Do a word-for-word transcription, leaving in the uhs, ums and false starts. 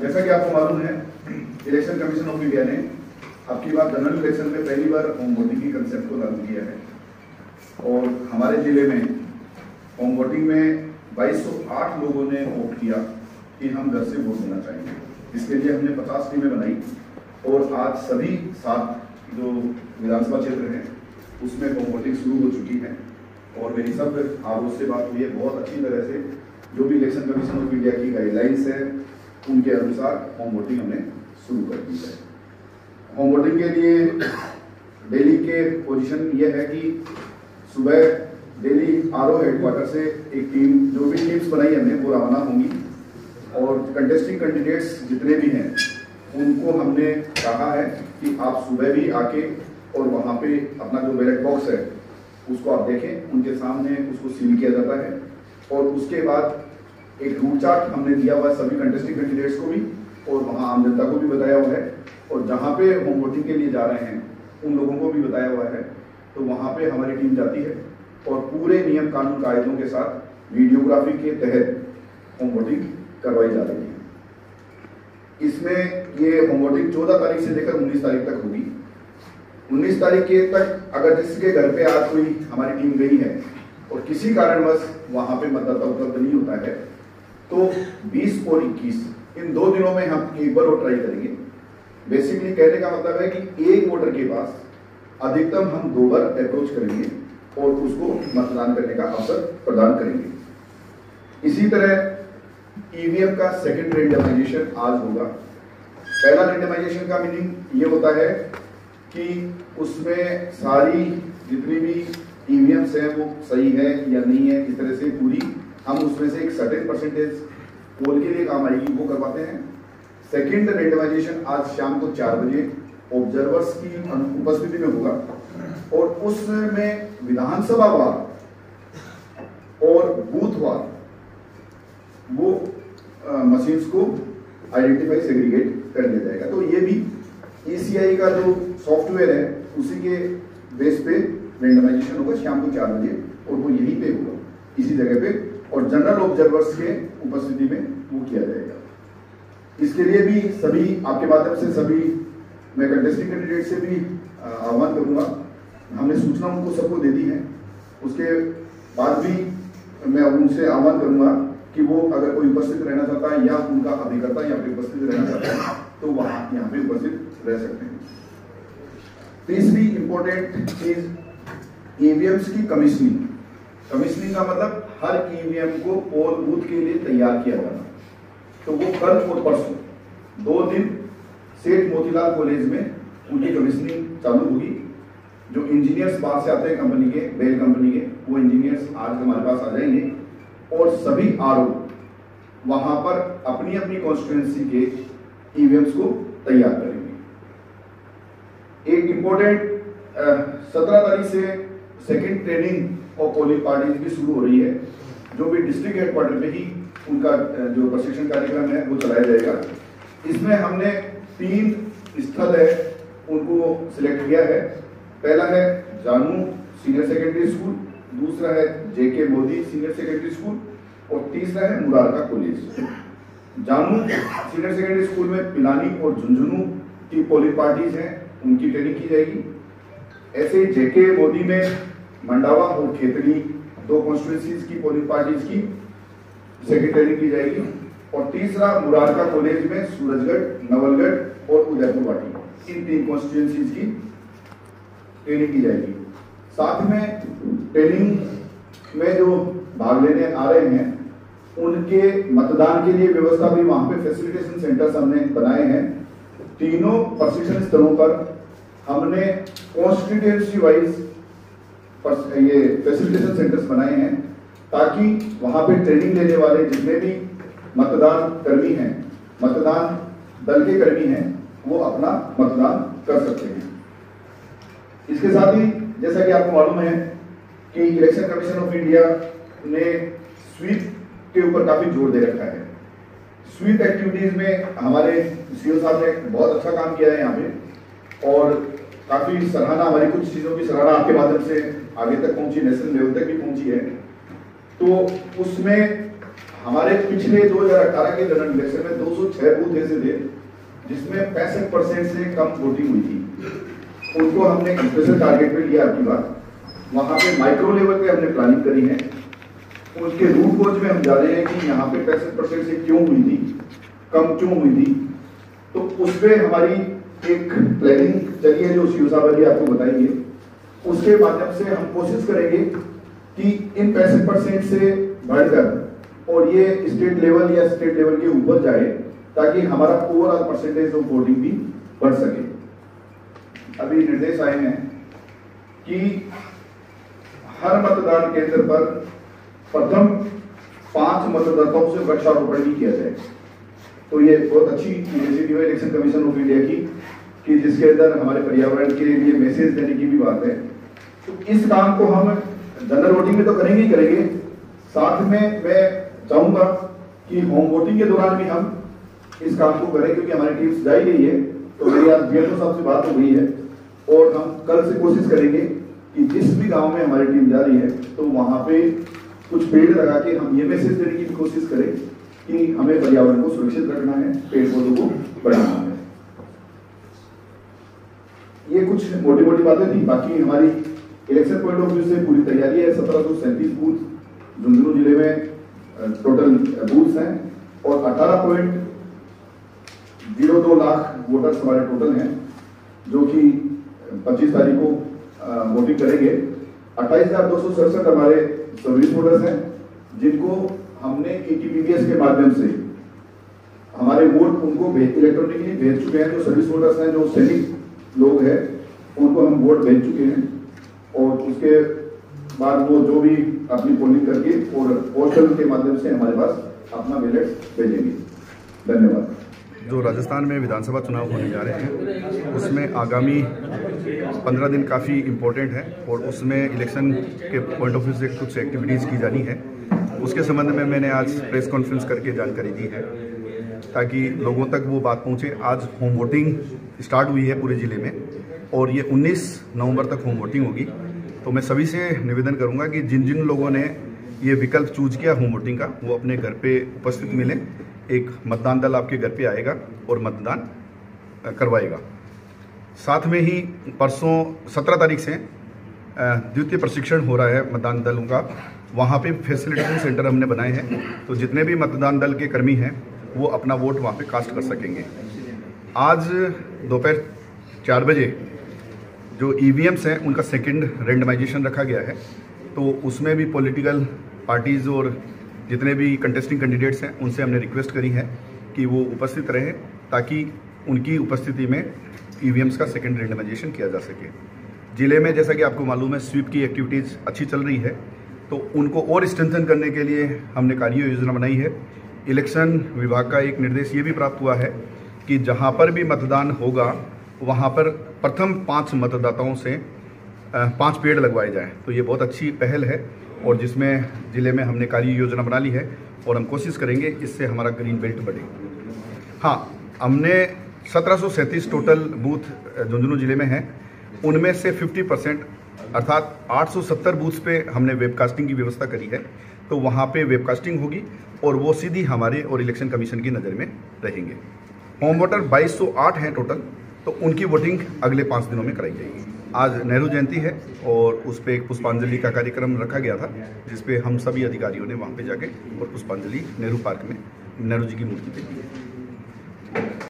जैसा कि आपको मालूम है, इलेक्शन कमीशन ऑफ इंडिया ने अब की बार जनरल इलेक्शन में पहली बार होम वोटिंग की कंसेप्ट को लागू किया है और हमारे जिले में होम वोटिंग में बाईस सौ आठ लोगों ने वोट किया कि हम घर से वोट देना चाहेंगे। इसके लिए हमने पचास टीमें बनाई और आज सभी सात जो विधानसभा क्षेत्र हैं उसमें होम वोटिंग शुरू हो चुकी है और मेरी सब आरोप से बात हुई है। बहुत अच्छी तरह से जो भी इलेक्शन कमीशन ऑफ इंडिया की गाइडलाइंस है उनके अनुसार होम वोटिंग हमने शुरू कर दी है। होम वोटिंग के लिए दिल्ली के पोजीशन यह है कि सुबह दिल्ली आरओ हेडक्वार्टर से एक टीम, जो भी टीम्स बनाई हमने वो रवाना होंगी और कंटेस्टिंग कैंडिडेट्स जितने भी हैं उनको हमने कहा है कि आप सुबह भी आके और वहाँ पे अपना जो बैलेट बॉक्स है उसको आप देखें, उनके सामने उसको सील किया जाता है और उसके बाद एक रूट चार्ट हमने दिया हुआ है सभी कंटेस्टिंग कैंडिडेट्स को भी और वहाँ आम जनता को भी बताया हुआ है और जहाँ पे होम वोटिंग के लिए जा रहे हैं उन लोगों को भी बताया हुआ है। तो वहाँ पे हमारी टीम जाती है और पूरे नियम कानून कायदों के साथ वीडियोग्राफी के तहत होम वोटिंग करवाई जा रही है। इसमें ये होम वोटिंग चौदह तारीख से लेकर उन्नीस तारीख तक होगी। उन्नीस तारीख के तक अगर जिसके घर पे आज कोई हमारी टीम गई है और किसी कारणवश वहां पे मतदाता उपलब्ध नहीं होता है तो बीस और इक्कीस इन दो दिनों में हम एक बार और ट्राई करेंगे। बेसिकली कहने का मतलब है कि एक वोटर के पास अधिकतम हम दो बार अप्रोच करेंगे और उसको मतदान करने का अवसर प्रदान करेंगे। इसी तरह ईवीएम का सेकंड रेंडमाइजेशन आज होगा। पहला रेंडमाइजेशन का मीनिंग ये होता है कि उसमें सारी जितनी भी ईवीएम्स हैं वो सही है या नहीं है, इस तरह से पूरी हम उसमें से एक सर्टेन परसेंटेज पोल के लिए काम आएगी वो करवाते हैं। सेकंड रेंडमाइजेशन आज शाम को चार बजे ऑब्जर्वर्स की उपस्थिति में होगा और उसमें विधानसभा वार और बूथ वार वो मशीन्स को आइडेंटिफाई सेग्रीगेट कर दिया जाएगा। तो ये भी ईसीआई का जो सॉफ्टवेयर है उसी के बेस पे रेंडमाइजेशन होगा शाम को चार बजे और वो यहीं पे होगा इसी जगह पे और जनरल ऑब्जर्वर्स के उपस्थिति में वो किया जाएगा। इसके लिए भी सभी आपके माध्यम से सभी मैं कंटेस्टिंग कैंडिडेट से भी आह्वान करूंगा। हमने सूचना उनको सबको दे दी है। उसके बाद भी मैं उनसे आह्वान करूंगा कि वो अगर कोई उपस्थित रहना चाहता है या उनका अभिकर्ता यहाँ पे उपस्थित रहना चाहता है तो वहाँ यहाँ पे उपस्थित रह सकते हैं। तीसरी इंपॉर्टेंट चीज ईवीएम्स की कमीशनिंग। कमीशनिंग का मतलब हर ईवीएम को पोल बूथ के लिए तैयार किया जाना। तो वो कल और परसों दो दिन सेठ मोतीलाल कॉलेज में उनकी कमीशनिंग चालू होगी। जो इंजीनियर्स बाहर से आते हैं कंपनी के, बेल कंपनी के, वो इंजीनियर्स आज हमारे पास आ जाएंगे और सभी आरओ वहां पर अपनी अपनी कॉन्स्टिट्यूएंसी के ईवीएम्स को तैयार करेंगे। एक इंपॉर्टेंट सत्रह तारीख से second training of polling parties भी शुरू हो रही है, जो भी डिस्ट्रिक्ट हेडक्वार्टर पे ही उनका जो प्रशिक्षण कार्यक्रम है वो चलाया जाएगा। इसमें हमने तीन स्थल है उनको सिलेक्ट किया है। पहला है जानू सीनियर सेकेंडरी स्कूल, दूसरा है JK Modi senior secondary school और तीसरा है Murarka college. Janu senior secondary school में पिलानी और झुंझुनू की पोलिंग पार्टीज हैं, उनकी ट्रेनिंग की जाएगी। ऐसे ही जेके मोदी में मंडावा और खेतड़ी दो कॉन्स्टिट्यूएंसीज की पोलिंग पार्टीज की सेकेंड ट्रेनिंग की जाएगी और तीसरा मुरारका कॉलेज में सूरजगढ़, नवलगढ़ और उदयपुर वाटी इन तीन कॉन्स्टिट्यूएंसीज की ट्रेनिंग की जाएगी। साथ में ट्रेनिंग में जो भाग लेने आ रहे हैं उनके मतदान के लिए व्यवस्था भी वहां पे फैसिलिटेशन सेंटर्स हमने बनाए हैं। तीनों प्रशिक्षण स्थलों पर हमने कॉन्स्टिट्यूएंसी वाइज ये फैसिलिटेशन सेंटर्स बनाए हैं ताकि वहां पे ट्रेनिंग लेने वाले जितने भी मतदान कर्मी हैं, मतदान दल के कर्मी हैं, वो अपना मतदान कर सकते हैं। इसके साथ ही जैसा कि आपको मालूम है कि इलेक्शन कमीशन ऑफ इंडिया ने स्वीप के ऊपर काफी जोर दे रखा है। स्वीप एक्टिविटीज में हमारे सीओ साहब ने बहुत अच्छा काम किया है यहाँ पे और काफी सराहना, हमारी कुछ चीजों की सराहना आपके माध्यम से आगे तक पहुंची, नेशनल लेवल तक भी पहुंची है। तो उसमें हमारे पिछले दो हज़ार अठारह के जनरल इलेक्शन में दो सौ छह बूथ ऐसे थे जिसमें पैंसठ परसेंट से कम वोटिंग हुई थी। उनको हमने स्पेशल टारगेट पे लिया आपकी बात, वहाँ पे माइक्रो लेवल पे हमने प्लानिंग करी है। उसके रूट कोच में हम जा रहे हैं कि यहाँ पे पैंसठ परसेंट से क्यों हुई थी, कम क्यों हुई थी, तो उस पर हमारी एक प्लानिंग चली है जो शिव साहब जी आपको बताएंगे। उसके माध्यम से हम कोशिश करेंगे कि इन पैंसठ परसेंट से बढ़कर और ये स्टेट लेवल या स्टेट लेवल के ऊपर जाए ताकि हमारा ओवरऑल परसेंटेज ऑफ वोटिंग भी बढ़ सके। अभी निर्देश आए हैं कि हर मतदान केंद्र पर प्रथम पांच मतदाताओं से वृक्षारोपण भी किया जाए। तो ये बहुत अच्छी इनिशिएटिव है इलेक्शन कमीशन ऑफ इंडिया की कि जिसके अंदर हमारे पर्यावरण के लिए मैसेज देने की भी बात है। तो इस काम को हम जनरल वोटिंग में तो करेंगे ही करेंगे, साथ में मैं चाहूंगा कि होम वोटिंग के दौरान भी हम इस काम को करें, क्योंकि हमारी टीम सजाई गई है। तो मेरी आज बीएलओ साहब से बात हो गई है और हम कल से कोशिश करेंगे कि जिस भी गांव में हमारी टीम जा रही है तो वहां पे कुछ पेड़ लगा के हम ये मैसेज देने की कोशिश करें कि हमें पर्यावरण को सुरक्षित रखना है, पेड़ पौधों को बढ़ाना है। ये कुछ मोटी मोटी बातें थी। बाकी हमारी इलेक्शन पॉइंट ऑफ व्यू से पूरी तैयारी है। सत्रह सौ सैंतीस बूथ झुंझुनू जिले में टोटल बूथ हैं और अठारह पॉइंट जीरो दो लाख वोटर्स हमारे टोटल हैं जो कि पच्चीस तारीख को वोटिंग करेंगे। अट्ठाईस हजार दो सौ सड़सठ हमारे सर्विस वोटर्स हैं जिनको हमने एटीपीपीएस के माध्यम से हमारे वोट उनको इलेक्ट्रॉनिकली भेज चुके हैं। जो सर्विस वोटर्स हैं, जो सैनिक लोग हैं, उनको हम वोट भेज चुके हैं और उसके बाद वो जो भी अपनी पोलिंग करके और पोस्टल के माध्यम से हमारे पास अपना बैलेट भेजेंगे। धन्यवाद। जो राजस्थान में विधानसभा चुनाव होने जा रहे हैं उसमें आगामी पंद्रह दिन काफ़ी इम्पोर्टेंट है और उसमें इलेक्शन के पॉइंट ऑफ व्यू से कुछ एक्टिविटीज़ की जानी है। उसके संबंध में मैंने आज प्रेस कॉन्फ्रेंस करके जानकारी दी है ताकि लोगों तक वो बात पहुंचे। आज होम वोटिंग स्टार्ट हुई है पूरे ज़िले में और ये उन्नीस नवंबर तक होम वोटिंग होगी। तो मैं सभी से निवेदन करूंगा कि जिन जिन लोगों ने ये विकल्प चूज किया होम वोटिंग का, वो अपने घर पे उपस्थित मिलें। एक मतदान दल आपके घर पे आएगा और मतदान करवाएगा। साथ में ही परसों सत्रह तारीख से द्वितीय प्रशिक्षण हो रहा है मतदान दलों का। वहाँ पे फैसिलिटेशन सेंटर हमने बनाए हैं, तो जितने भी मतदान दल के कर्मी हैं वो अपना वोट वहाँ पे कास्ट कर सकेंगे। आज दोपहर चार बजे जो ईवीएम्स हैं उनका सेकंड रेंडमाइजेशन रखा गया है, तो उसमें भी पॉलिटिकल पार्टीज़ और जितने भी कंटेस्टिंग कैंडिडेट्स हैं उनसे हमने रिक्वेस्ट करी है कि वो उपस्थित रहें ताकि उनकी उपस्थिति में ईवीएम्स का सेकंड रेंडमाइजेशन किया जा सके। ज़िले में जैसा कि आपको मालूम है स्वीप की एक्टिविटीज़ अच्छी चल रही है, तो उनको और स्ट्रेंथन करने के लिए हमने कार्य योजना बनाई है। इलेक्शन विभाग का एक निर्देश ये भी प्राप्त हुआ है कि जहाँ पर भी मतदान होगा वहाँ पर प्रथम पाँच मतदाताओं से पाँच पेड़ लगवाए जाएँ। तो ये बहुत अच्छी पहल है और जिसमें ज़िले में हमने कार्य योजना बना ली है और हम कोशिश करेंगे इससे हमारा ग्रीन बेल्ट बढ़े। हाँ, हमने सत्रह सौ सैंतीस टोटल बूथ झुंझुनू जिले में हैं, उनमें से पचास परसेंट अर्थात आठ सौ सत्तर बूथ्स पे हमने वेबकास्टिंग की व्यवस्था करी है। तो वहाँ पे वेबकास्टिंग होगी और वो सीधी हमारे और इलेक्शन कमीशन की नज़र में रहेंगे। होम वोटर बाईस सौ आठ हैं टोटल, तो उनकी वोटिंग अगले पाँच दिनों में कराई जाएगी। आज नेहरू जयंती है और उस पर एक पुष्पांजलि का कार्यक्रम रखा गया था, जिसपे हम सभी अधिकारियों ने वहाँ पे जाके और पुष्पांजलि नेहरू पार्क में नेहरू जी की मूर्ति पे दी है।